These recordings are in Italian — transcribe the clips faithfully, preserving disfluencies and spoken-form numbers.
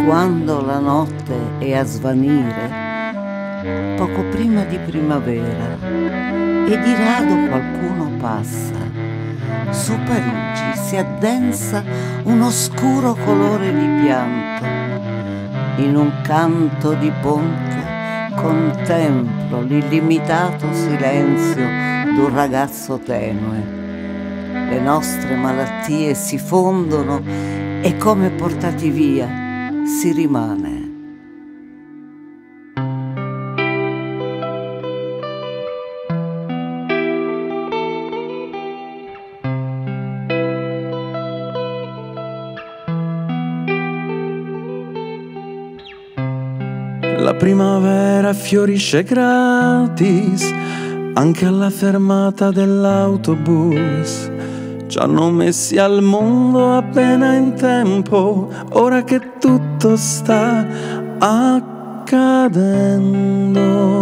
quando la notte è a svanire, poco prima di primavera, e di rado qualcuno passa. Su Parigi si addensa un oscuro colore di pianto. In un canto di ponte contemplo l'illimitato silenzio d'un ragazzo tenue. Le nostre malattie si fondono e come portati via si rimane. La primavera fiorisce gratis anche alla fermata dell'autobus. Ci hanno messi al mondo appena in tempo, ora che tutto sta accadendo.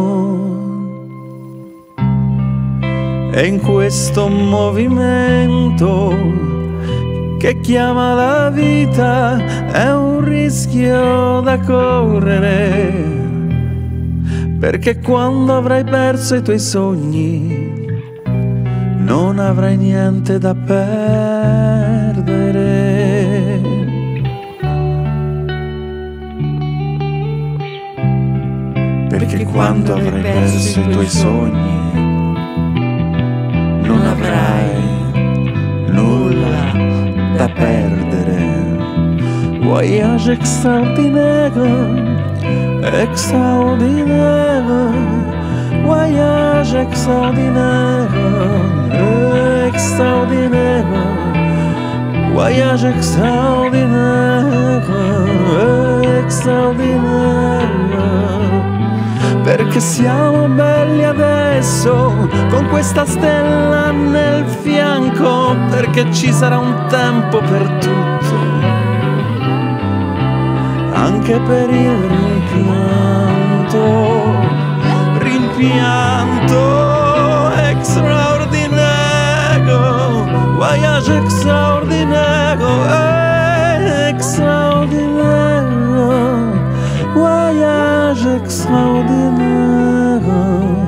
E in questo movimento che chiama la vita è un rischio da correre, perché quando avrai perso i tuoi sogni non avrai niente da perdere. Perché quando avrai perso i tuoi sogni non avrai nulla da perdere. Voyage extraordinaire, extraordinaire, voyage extraordinaire, extraordinaire, voyage extraordinaire, extraordinaire. Perché siamo belli adesso, con questa stella nel fianco, perché ci sarà un tempo per tutto, anche per il rimpianto, rimpianto extraordinario, voyage extraordinario, extraordinario, voyage extraordinaire,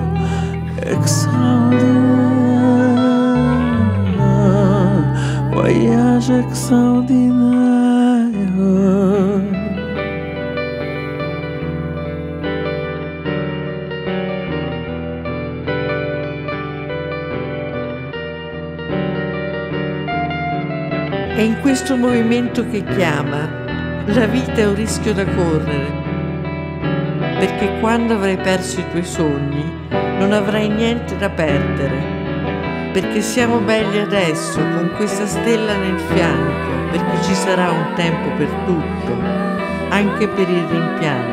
extraordinaire, voyage extraordinaire. È in questo movimento che chiama, la vita è un rischio da correre, perché quando avrai perso i tuoi sogni non avrai niente da perdere, perché siamo belli adesso con questa stella nel fianco, perché ci sarà un tempo per tutto, anche per il rimpianto.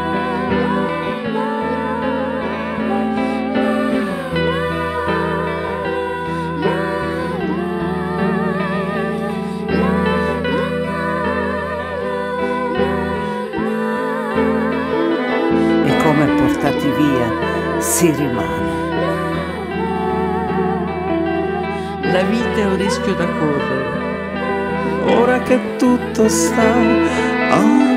Come portati via si rimane. La vita è un rischio da correre. Ora che tutto sta